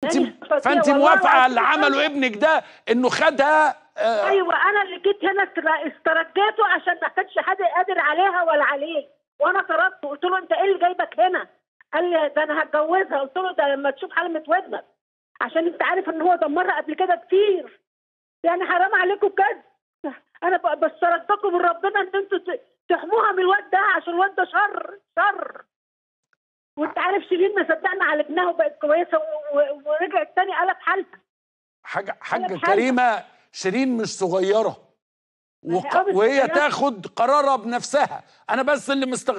فانت موافقه على اللي عمله ابنك ده، انه خدها؟ ايوه، انا اللي جيت هنا استرجيته عشان ما كانش حد قادر عليها ولا عليه، وانا طردته. قلت له انت ايه اللي جايبك هنا؟ قال لي ده انا هتجوزها. قلت له ده لما تشوف حلمة ودنك، عشان انت عارف ان هو دمرها قبل كده كتير. يعني حرام عليكم بجد. انا بسترجاكم من ربنا ان انتوا تحموها من الواد ده، عشان الواد ده شر شر. وانت عارف شيرين ما صدقنا عالجناها وبقت كويسه ورجعت تاني قلب حالها. حاجه كريمه، شيرين مش صغيره وهي تاخد قرارها بنفسها. انا بس اللي